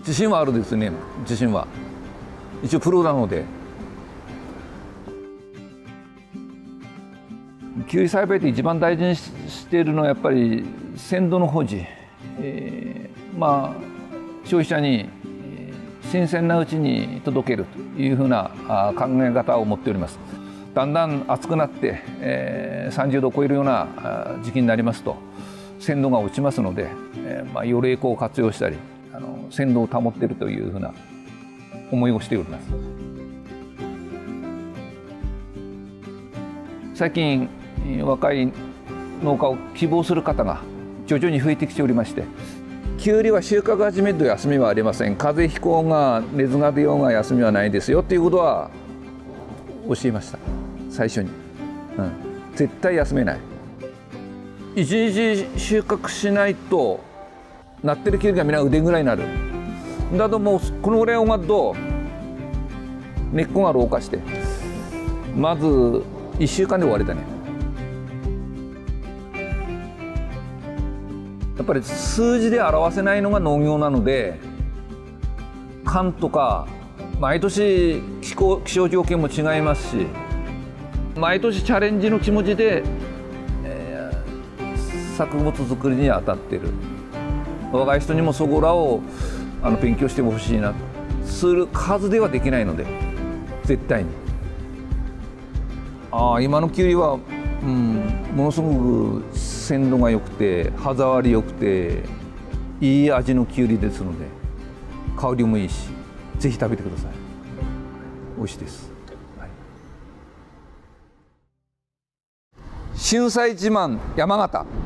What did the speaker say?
自信はあるですね。自信は一応プロなので。キュウリ栽培で一番大事にしているのはやっぱり鮮度の保持、消費者に新鮮なうちに届けるというふうな考え方を持っております。だんだん暑くなって、30度を超えるような時期になりますと鮮度が落ちますので、予冷庫を活用したり鮮度を保っているというふうな思いをしております。最近若い農家を希望する方が徐々に増えてきておりまして、キュウリは収穫始めと休みはありません。風邪ひこうが熱が出ようが休みはないですよっていうことは教えました最初に、絶対休めない。一日収穫しないとなってるキュウリがみんな腕ぐらいになる。だともうこのぐらい終わると根っこが老化してまず1週間で終わりだね。やっぱり数字で表せないのが農業なので、勘とか毎年気象条件も違いますし、毎年チャレンジの気持ちで、作物作りに当たっている。若い人にもそこらを勉強してほしいな。する数ではできないので絶対に。今のキュウリは、ものすごく鮮度が良くて歯触り良くていい味のキュウリですので、香りもいいしぜひ食べてください。美味しいです。春菜自慢山形。